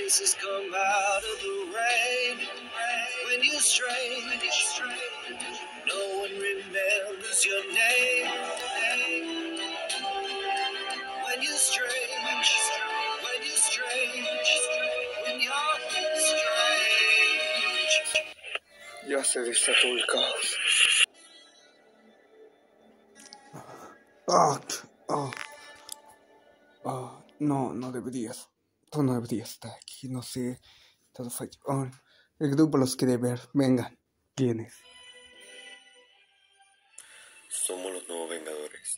faces come out of the rain. When you're strange, no one remembers your name. When you're strange, when you're strange, when you're strange. Ya se desató el caos. No, no deberías. Tú no deberías estar aquí, no sé. Todo falló. El grupo los quiere ver. Vengan. ¿Quiénes? Somos los nuevos Vengadores.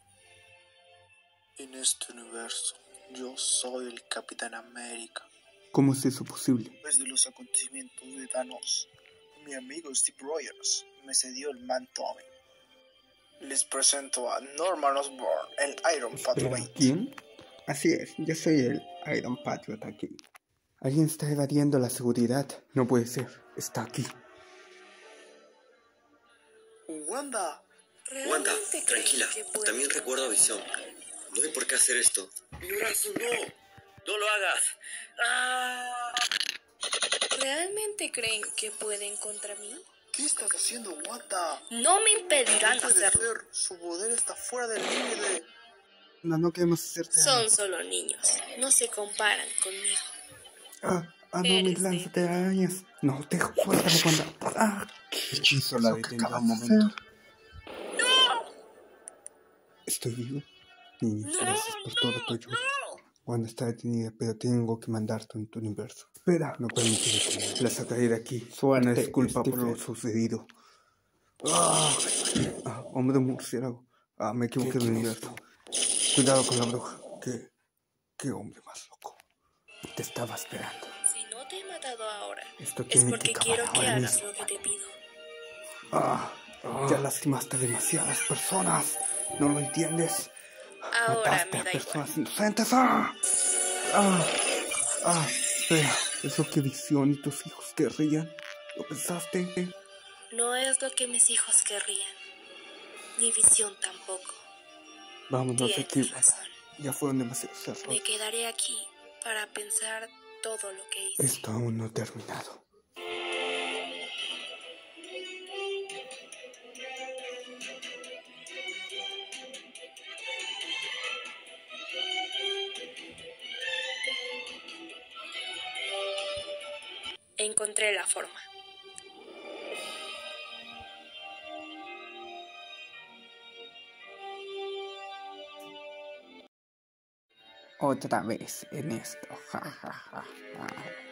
En este universo, yo soy el Capitán América. ¿Cómo es eso posible? Después de los acontecimientos de Thanos, mi amigo Steve Rogers me cedió el manto a mí. Les presento a Norman Osborn, el Iron Patriot. ¿Quién? Así es, yo soy el Iron Patriot aquí. Alguien está evadiendo la seguridad. No puede ser, está aquí. Wanda. Wanda, tranquila, también recuerdo a Visión. No hay por qué hacer esto. ¡Mi brazo, no! ¡No lo hagas! ¡Ah! ¿Realmente creen que pueden contra mí? ¿Qué estás haciendo, Wanda? No me impedirán No puede hacerlo. ser, su poder está fuera del límite. No queremos hacerte Son daño. solo niños, no se comparan conmigo. No, me Eres lanzas de arañas. No, te suéltame cuando... ¿Qué hechizo la detendrá un momento? ¿Estoy vivo? Niños, gracias por todo tu ayuda. Wanda está detenida, pero tengo que mandarte en tu universo. Espera, no permitiré. La sacaré de aquí. Una disculpa por lo sucedido. Hombre murciélago. Me equivoqué de universo. Cuidado con la bruja. ¿Qué hombre más loco? Te estaba esperando. Si no te he matado ahora, Esto es tiene porque que quiero acabar que ahora hagas mismo. lo que te pido. Ya lastimaste a demasiadas personas. ¿No lo entiendes? Ahora Mataste me a da personas igual. inocentes. Espera, ¿es lo que Visión y tus hijos querrían? ¿Lo pensaste? No es lo que mis hijos querrían. Ni Visión tampoco. Vámonos de aquí, Tienes Wanda. razón. Ya fueron demasiados Me errores. quedaré aquí para pensar todo lo que hice. Esto aún no ha terminado. Encontré la forma. Otra vez en esto. Ja, ja, ja, ja.